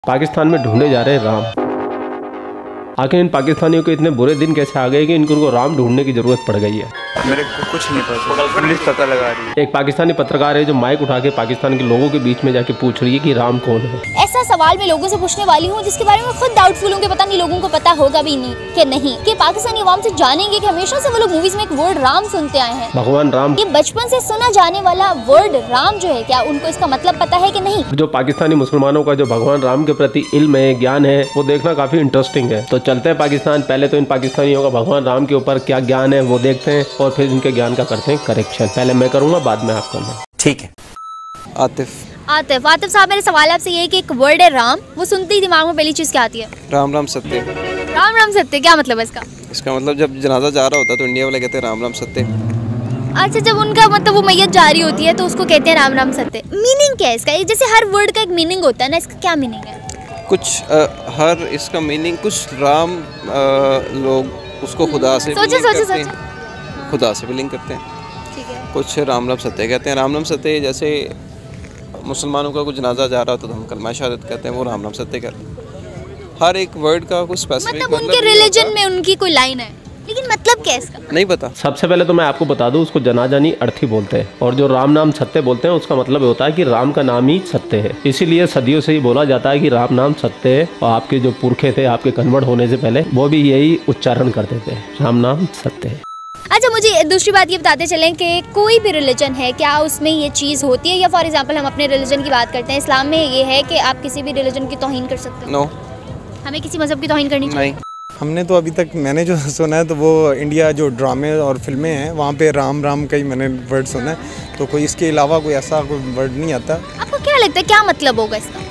पाकिस्तान में ढूंढे जा रहे राम। आखिर इन पाकिस्तानियों के इतने बुरे दिन कैसे आ गए कि इनको राम ढूंढने की जरूरत पड़ गई है। मेरे को कुछ नहीं पता, पुलिस पता लगा रही है। एक पाकिस्तानी पत्रकार है जो माइक उठा के पाकिस्तान के लोगों के बीच में जाके पूछ रही है कि राम कौन है। ऐसा सवाल मैं लोगों से पूछने वाली हूँ जिसके बारे में खुद डाउटफुल हूँ कि पता नहीं लोगों को पता होगा भी नहीं कि नहीं कि पाकिस्तानी अवाम से जानेंगे कि हमेशा से वो लोग मूवीज में एक वर्ड राम सुनते आए हैं। भगवान राम, ये बचपन से सुना जाने वाला वर्ड राम जो है, क्या उनको इसका मतलब पता है कि नहीं? जो पाकिस्तानी मुसलमानों का जो भगवान राम के प्रति इल्म है, ज्ञान है, वो देखना काफी इंटरेस्टिंग है। तो चलते हैं पाकिस्तान। पहले तो इन पाकिस्तानियों का भगवान राम के ऊपर क्या ज्ञान है वो देखते हैं और फिर इनके ज्ञान का करते हैं करेक्शन। पहले मैं करूंगा, बाद में आप करना, ठीक है? आतिफ साहब, मेरा सवाल आपसे ये है कि एक वर्ड है राम, वो सुनते ही दिमाग में पहली चीज क्या आती है? राम राम सत्य। राम राम सत्य, क्या मतलब है इसका? इसका मतलब जब जनाजा जा रहा होता है तो इंडिया वाले कहते हैं राम राम सत्य। अच्छा, जब उनका मतलब वो मैयत जा रही होती है तो उसको कहते हैं राम राम सत्य। मीनिंग क्या है इसका? जैसे हर वर्ड का एक मीनिंग होता है ना, इसका क्या मीनिंग है? कुछ हर इसका मीनिंग कुछ राम लोग उसको खुदा से खुदा से भी लिंक करते हैं। ठीक है। कुछ राम राम सत्य कहते हैं। राम राम सत्य जैसे मुसलमानों का कुछ जनाजा जा रहा होता तो हम कलमा शहादत कहते हैं, वो राम राम सत्य कहते हैं। हर एक वर्ड का कुछ स्पेसिफिक मतलब उनके रिलीजन में उनकी कोई लाइन है, लेकिन मतलब क्या है इसका? नहीं पता। सबसे पहले तो मैं आपको बता दूं, उसको जनाजा नहीं अर्थी बोलते हैं। और जो राम नाम सत्य बोलते हैं उसका मतलब होता है कि राम का नाम ही सत्य है। इसीलिए सदियों से ही बोला जाता है कि राम नाम सत्य है। और आपके जो पुरखे थे, आपके कन्वर्ट होने से पहले, वो भी यही उच्चारण करते थे, राम नाम सत्य है। अच्छा, मुझे दूसरी बात ये बताते चलें कि कोई भी रिलीजन है, क्या उसमें ये चीज़ होती है? या फॉर एग्जांपल हम अपने रिलीजन की बात करते हैं, इस्लाम में ये है कि आप किसी भी रिलीजन की तौहीन कर सकते हो? नो, हमें किसी मजहब की तौहीन करनी चाहिए? नहीं। हमने तो अभी तक मैंने जो सुना है तो वो इंडिया जो ड्रामे और फिल्में हैं वहाँ पे राम राम का ही मैंने वर्ड सुना है, तो कोई इसके अलावा कोई ऐसा कोई वर्ड नहीं आता। आपको क्या लगता है क्या मतलब होगा इसका?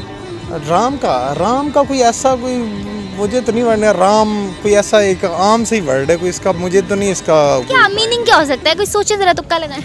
राम का कोई ऐसा कोई मुझे तो नहीं वर्ड है। राम कोई ऐसा एक आम से ही वर्ड है, कोई इसका मुझे तो नहीं इसका क्या मीनिंग क्या हो सकता है? कोई सोचे जरा, तुक्का लगाएं।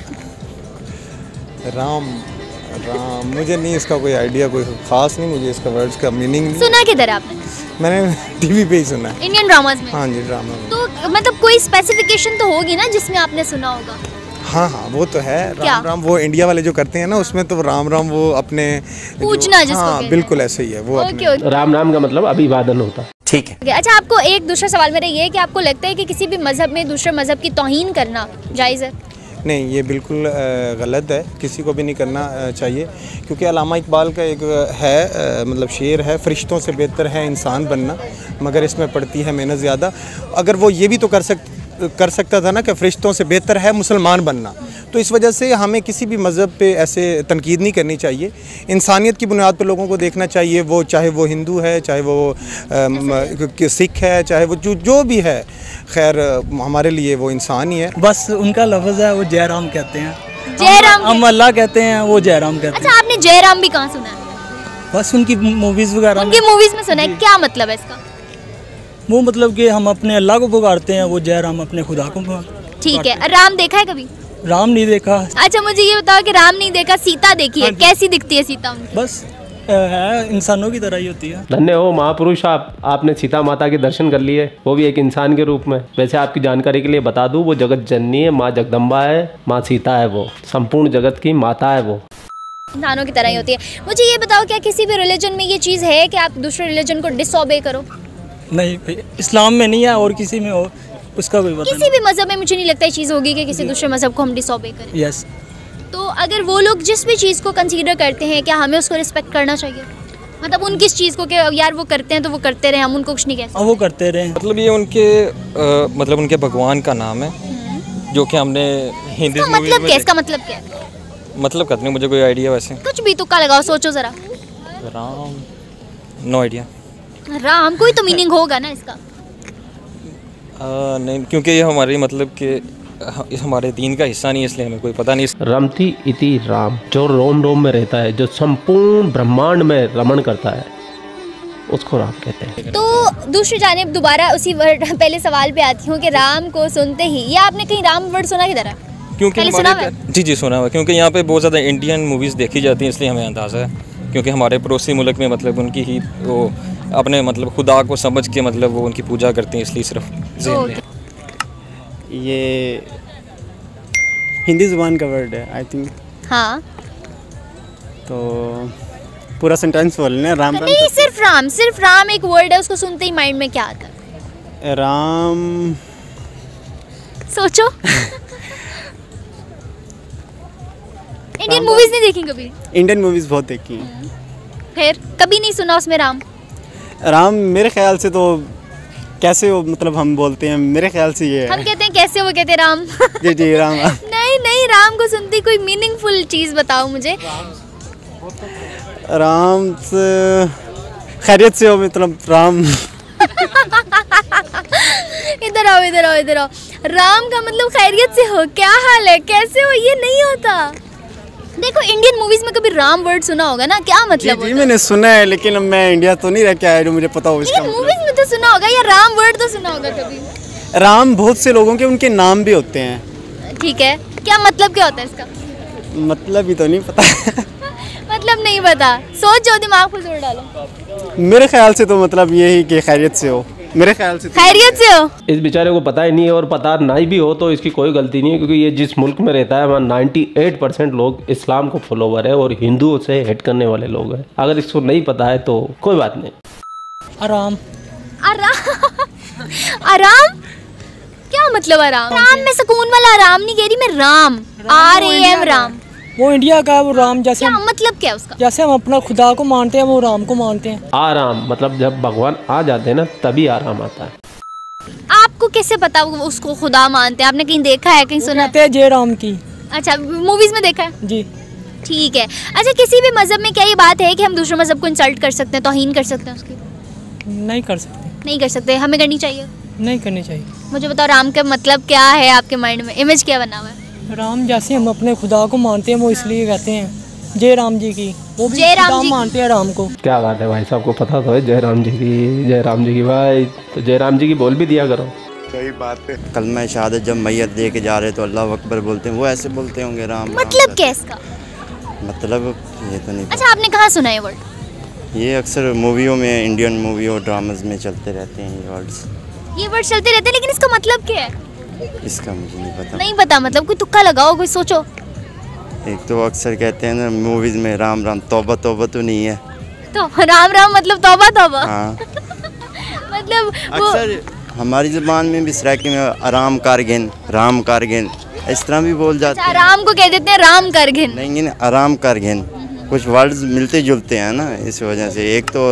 राम मुझे नहीं इसका कोई आइडिया, कोई खास नहीं मुझे इसका वर्ड्स का मीनिंग। सुना किधर आपने? मैंने टीवी पे ही सुना है, इंडियन ड्रामास में। हाँ जी, ड्रामा में। तो मतलब कोई स्पेसिफिकेशन तो होगी ना जिसमें आपने सुना होगा? हाँ, वो तो है। राम वो इंडिया वाले जो करते हैं ना, उसमें तो राम वो अपने पूजना जिसको कहते हैं। बिल्कुल ऐसे ही है वो। राम नाम का मतलब अभिवादन होता है, ठीक है? अच्छा, आपको एक दूसरा सवाल मेरा ये है कि आपको लगता है कि किसी भी मजहब में दूसरे मजहब की तौहीन करना जायज़ है? नहीं, ये बिल्कुल गलत है, किसी को भी नहीं करना चाहिए। क्योंकि अल्लामा इकबाल का एक है मतलब शेर है, फरिश्तों से बेहतर है इंसान बनना, मगर इसमें पड़ती है मेहनत ज़्यादा। अगर वो ये भी तो कर सकता था ना कि फरिश्तों से बेहतर है मुसलमान बनना, तो इस वजह से हमें किसी भी मज़हब पे ऐसे तनकीद नहीं करनी चाहिए। इंसानियत की बुनियाद पर लोगों को देखना चाहिए, वो चाहे वो हिंदू है, चाहे वो सिख है, चाहे वो जो भी है, खैर हमारे लिए वो इंसान ही है। बस उनका लफ्ज़ है, वो जयराम कहते हैं। जयराम हम अल्लाह कहते हैं, वो जयराम कहते हैं। अच्छा, आपने जयराम भी कहाँ सुना है? बस उनकी मूवीज़ वगैरह। उनकी मूवीज़ में सुना है। क्या मतलब है इसका? वो मतलब कि हम अपने अल्लाह को पुकारते हैं, वो जयराम अपने खुदा को पुकारते। ठीक है। राम देखा है कभी? राम नहीं देखा। अच्छा, मुझे ये बताओ कि राम नहीं देखा, सीता देखी है, कैसी दिखती है सीता उनकी? बस है, इंसानों की तरह ही होती है। धन्य हो महापुरुष आपने सीता माता के दर्शन कर लिए, वो भी एक इंसान के रूप में। वैसे आपकी जानकारी के लिए बता दूं, वो जगत जननी है, माँ जगदम्बा है, माँ सीता है, वो संपूर्ण जगत की माता है, वो इंसानों की तरह ही होती है। मुझे ये बताओ, क्या किसी भी रिलीजन में ये चीज़ है कि आप दूसरे रिलीजन को डिसओबे करो? नहीं, इस्लाम में नहीं है, और किसी में हो उसका कोई पता किसी भी मजहब में मुझे नहीं लगता ये चीज़ होगी कि किसी दूसरे मजहब को हम डिसओबे करें। यस। तो अगर वो लोग जिस भी चीज़ को कंसीडर करते हैं, क्या हमें उसको रिस्पेक्ट करना चाहिए? मतलब उन किस चीज़ को कि यार वो करते हैं तो वो करते रहे, हम उनको कुछ नहीं कह सकते? वो करते रहे। मतलब ये उनके मतलब उनके भगवान का नाम है, जो कि हमने हिंदी में। मतलब क्या? इसका मतलब क्या है? मतलब कहते नहीं, मुझे कोई आइडिया वैसे। कुछ भी तुक्का लगाओ, सोचो जरा। Ram, no idea. राम कोई तो मीनिंग होगा ना इसका? नहीं, क्योंकि ये हमारी मतलब कि हमारे दीन का हिस्सा नहीं है, इसलिए हमें कोई पता नहीं। रमती इति राम, जो रोम रोम में रहता है, जो संपूर्ण ब्रह्मांड में रमण करता है, उसको राम कहते हैं। तो दूसरी जानिब दोबारा उसी वर्ड पहले सवाल पे आती हूँ कि राम को सुनते ही, या आपने कहीं राम वर्ड सुना किधर है? क्योंकि हमारे जी सुना हुआ, क्योंकि यहाँ पे बहुत ज़्यादा इंडियन मूवीज़ देखी जाती हैं, इसलिए हमें अंदाज़ा है। क्योंकि हमारे पड़ोसी मुल्क में मतलब उनकी ही वो अपने मतलब खुदा को समझ के मतलब वो उनकी पूजा करते हैं, इसलिए सिर्फ ज़हन में। ये हिंदी ज़ुबान का वर्ड है आई थिंक। हाँ, तो पूरा सेंटेंस बोलना है। राम नहीं, सिर्फ राम एक वर्ड है, उसको सुनते ही माइंड में क्या आता है? राम सोचो। इंडियन मूवीज नहीं देखी कभी? इंडियन मूवीज़ बहुत देखी हैं। फिर कभी नहीं सुना उसमें राम? राम मेरे ख्याल से तो कैसे हो, मतलब हम बोलते हैं, मेरे ख्याल से ये हम है। कहते हैं कैसे, वो कहते हैं राम। जी जी राम। नहीं, राम को सुनती कोई मीनिंगफुल चीज बताओ मुझे। राम से खैरियत से हो, मतलब राम। इधर आओ। राम का मतलब खैरियत से हो, क्या हाल है, कैसे हो, ये नहीं होता। देखो इंडियन मूवीज में कभी राम वर्ड सुना होगा ना, क्या मतलब जी मैंने सुना है, लेकिन अब मैं इंडिया तो नहीं रह के आया जो मुझे पता हो इसका मतलब। मूवीज में तो सुना होगा, या राम वर्ड तो सुना होगा कभी? राम बहुत से लोगों के उनके नाम भी होते हैं। ठीक है, क्या मतलब क्या होता है इसका? मतलब ही तो नहीं पता। मतलब नहीं पता, सोचो, दिमाग पर जोर डालो। मेरे ख्याल से तो मतलब यही कि खैरियत से हो, मेरे ख्याल से तो। खैरियत से हो? इस बेचारे को पता ही नहीं है, और पता नहीं भी हो तो इसकी कोई गलती नहीं है, क्योंकि ये जिस मुल्क में रहता है वहाँ 98% लोग इस्लाम को फॉलोवर है और हिंदुओं से हेट करने वाले लोग हैं। अगर इसको नहीं पता है तो कोई बात नहीं। आराम। आराम क्या मतलब? आराम में सुकून वाला आराम नहीं कह रही मैं, राम RAM राम। वो इंडिया का है, वो राम जैसे क्या मतलब क्या उसका? जैसे हम अपना खुदा को मानते हैं, वो राम को मानते हैं। आराम मतलब जब भगवान आ जाते हैं ना, तभी आराम आता है। आपको कैसे पता वो उसको खुदा मानते हैं? आपने कहीं देखा है, कहीं सुना कहते हैं जय राम की। अच्छा, मूवीज में देखा है? जी। ठीक है। अच्छा, किसी भी मजहब में क्या ये बात है कि हम दूसरे मजहब को इंसल्ट कर सकते हैं, तौहीन कर सकते हैं उसकी? नहीं कर सकते। नहीं कर सकते, हमें करनी चाहिए? नहीं करनी चाहिए। मुझे बताओ राम का मतलब क्या है आपके माइंड में, इमेज क्या बना हुआ है? राम जैसे हम अपने खुदा को मानते हैं, वो इसलिए कहते हैं जय राम जी की। वो भी जय राम खुदा जी मानते हैं राम को। क्या बात है भाई साहब को पता तो है जय राम जी की भाई, तो जय राम जी की बोल भी दिया करो। सही बात है। कलमा शहादत जब मैयत लेके जा रहे तो अल्लाह अकबर बोलते हैं, वो ऐसे बोलते होंगे राम। मतलब क्या इसका? मतलब ये तो नहीं। अच्छा, आपने कहाँ सुना है वर्ड? ये अक्सर मूवियों में, इंडियन मूवी और ड्रामाज में चलते रहते हैं ये वर्ड चलते रहते हैं, लेकिन इसका मतलब क्या है? इसका मुझे नहीं पता। नहीं पता मतलब? कोई तुक्का लगाओ, कोई सोचो। एक तो अक्सर कहते हैं ना मूवीज में राम राम, तौबा तौबा तो नहीं है। तो राम मतलब तौबा। हाँ। मतलब वो अक्सर हमारी ज़बान में भी सराकी में आराम कारगिन, राम कारगिन इस तरह भी बोल जाते हैं। राम को कह देते हैं राम कारगिन। नहीं, आराम कारगिन कुछ वर्ड्स मिलते जुलते हैं ना, इस वजह से। एक तो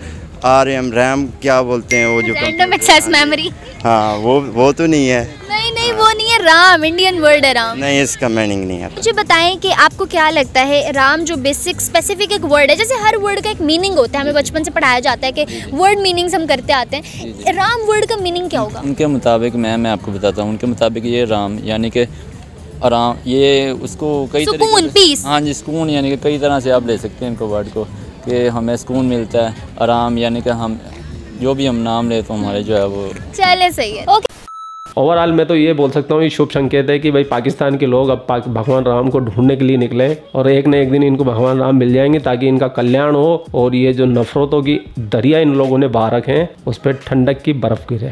RM रैम क्या बोलते हैं वो जो रैंडम एक्सेस मेमोरी। हाँ, वो तो नहीं है। नहीं, वो नहीं है, राम इंडियन वर्ड है राम। नहीं, इसका मीनिंग नहीं है। मुझे बताएं कि आपको क्या लगता है, राम जो बेसिक स्पेसिफिक एक वर्ड है, जैसे हर वर्ड का एक मीनिंग होता है, हमें बचपन से पढ़ाया जाता है कि वर्ड मीनिंग्स हम करते आते हैं, राम वर्ड का मीनिंग क्या होगा? उनके मुताबिक मैं आपको बताता हूँ। उनके मुताबिक ये राम यानी कि आराम, ये उसको कई सुकून, पीस। हाँ जी, सुकून यानी कि कई तरह से आप ले सकते हैं इनको वर्ड को, कि हमें सुकून मिलता है। आराम यानी कि हम जो भी हम नाम ले तो हमारे जो है वो चले, सही है। ओके। ओवरऑल मैं तो ये बोल सकता हूँ, ये शुभ संकेत है कि भाई पाकिस्तान के लोग अब भगवान राम को ढूंढने के लिए निकले, और एक न एक दिन इनको भगवान राम मिल जाएंगे, ताकि इनका कल्याण हो और ये जो नफरतों की दरिया इन लोगों ने बहा रखे हैं उस पर ठंडक की बर्फ गिरे।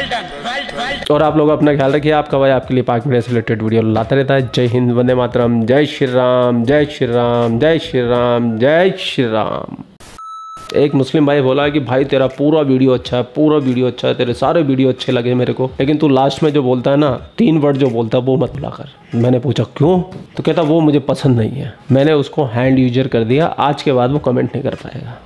और आप लोग अपना ख्याल रखिए। आपका भाई आपके लिए पाक मीडिया से रिलेटेड वीडियो लाता रहता है। जय हिंद, वंदे मातरम, जय श्री राम, जय श्री राम, जय श्री राम, जय श्री राम। एक मुस्लिम भाई बोला कि भाई तेरा पूरा वीडियो अच्छा है, तेरे सारे वीडियो अच्छे लगे मेरे को, लेकिन तू लास्ट में जो बोलता है ना, 3 वर्ड जो बोलता है वो मत बोला कर। मैंने पूछा क्यों? तो कहता वो मुझे पसंद नहीं है। मैंने उसको हैंड यूजर कर दिया, आज के बाद वो कमेंट नहीं कर पाएगा।